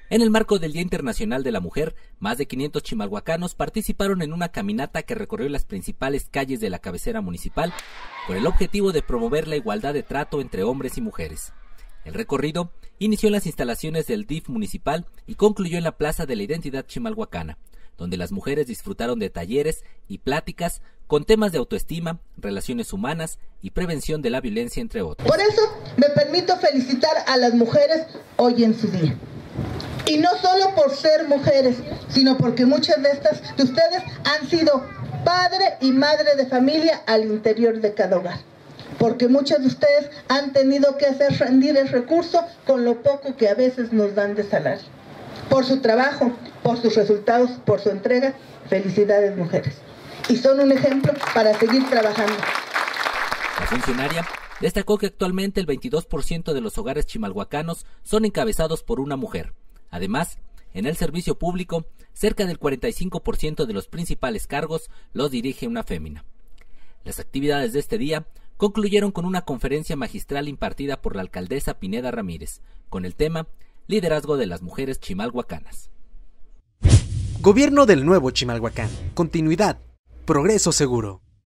En el marco del Día Internacional de la Mujer, más de 500 chimalhuacanos participaron en una caminata que recorrió las principales calles de la cabecera municipal con el objetivo de promover la igualdad de trato entre hombres y mujeres. El recorrido inició en las instalaciones del DIF municipal y concluyó en la Plaza de la Identidad Chimalhuacana, donde las mujeres disfrutaron de talleres y pláticas con temas de autoestima, relaciones humanas y prevención de la violencia, entre otros. Por eso me permito felicitar a las mujeres hoy en su día. Y no solo por ser mujeres, sino porque muchas de ustedes han sido padre y madre de familia al interior de cada hogar. Porque muchas de ustedes han tenido que hacer rendir el recurso con lo poco que a veces nos dan de salario. Por su trabajo, por sus resultados, por su entrega, felicidades mujeres. Y son un ejemplo para seguir trabajando. La funcionaria destacó que actualmente el 22% de los hogares chimalhuacanos son encabezados por una mujer. Además, en el servicio público, cerca del 45% de los principales cargos los dirige una fémina. Las actividades de este día concluyeron con una conferencia magistral impartida por la alcaldesa Pineda Ramírez, con el tema Liderazgo de las mujeres chimalhuacanas. Gobierno del Nuevo Chimalhuacán. Continuidad. Progreso seguro.